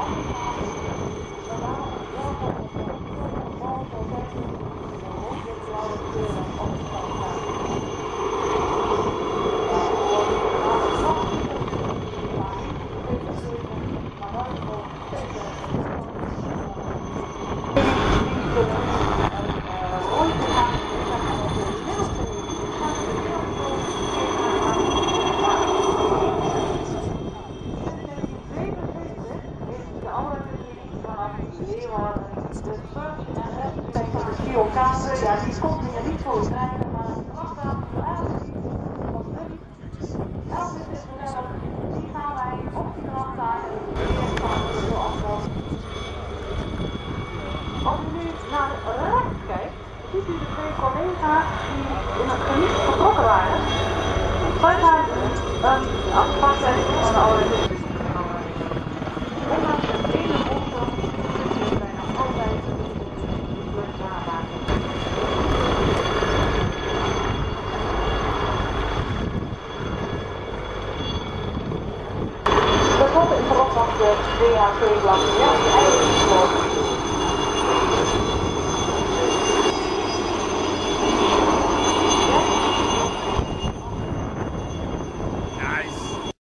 Ja, die komt hier niet voor het rijden, maar de wachtbaan van Alouette is gezellig. Die gaan wij op die wachtdagen heel afstand. Als u nu naar rechts kijkt, ziet u de twee collega's die in het geniet vertrokken waren. Zij zijn een afspraak van de Alouette. Ondanks het ene monster is er bijna altijd een lucht namaken. Dat wordt in verband van de DHC-belasting, ja, die eigenlijk